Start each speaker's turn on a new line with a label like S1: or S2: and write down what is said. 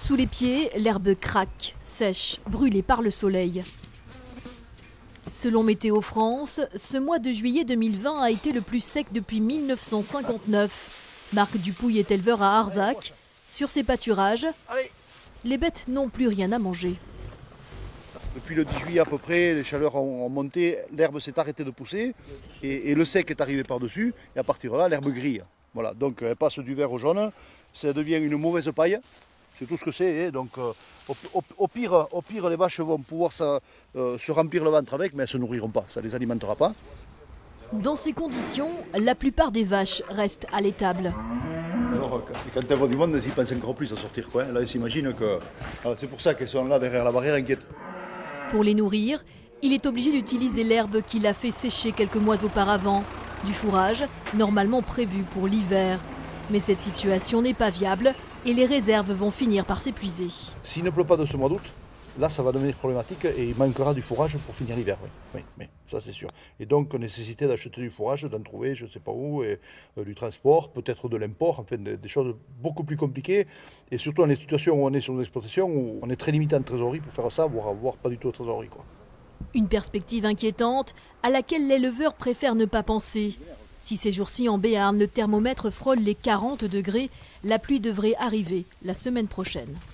S1: Sous les pieds, l'herbe craque, sèche, brûlée par le soleil. Selon Météo France, ce mois de juillet 2020 a été le plus sec depuis 1959. Marc Dupouille est éleveur à Arzac. Sur ses pâturages, les bêtes n'ont plus rien à manger.
S2: Depuis le 10 juillet à peu près, les chaleurs ont monté, l'herbe s'est arrêtée de pousser et le sec est arrivé par-dessus. Et à partir de là, l'herbe grille. Voilà, donc elle passe du vert au jaune, ça devient une mauvaise paille. C'est tout ce que c'est. Donc au pire, les vaches vont pouvoir se remplir le ventre avec, mais elles ne se nourriront pas, ça ne les alimentera pas.
S1: Dans ces conditions, la plupart des vaches restent à l'étable.
S2: Alors, quand elles voient du monde, elles y pensent encore plus à sortir. Quoi. Là, elles s'imaginent que c'est pour ça qu'elles sont là derrière la barrière inquiètes.
S1: Pour les nourrir, il est obligé d'utiliser l'herbe qu'il a fait sécher quelques mois auparavant. Du fourrage, normalement prévu pour l'hiver. Mais cette situation n'est pas viable et les réserves vont finir par s'épuiser.
S2: S'il ne pleut pas de ce mois d'août, là ça va devenir problématique et il manquera du fourrage pour finir l'hiver. Oui, ça c'est sûr. Et donc nécessité d'acheter du fourrage, d'en trouver je ne sais pas où, et du transport, peut-être de l'import, enfin des choses beaucoup plus compliquées. Et surtout dans les situations où on est sur une exploitation, où on est très limité en trésorerie pour faire ça, voire pas du tout de trésorerie. Quoi.
S1: Une perspective inquiétante à laquelle l'éleveur préfère ne pas penser. Si ces jours-ci en Béarn, le thermomètre frôle les 40 degrés, la pluie devrait arriver la semaine prochaine.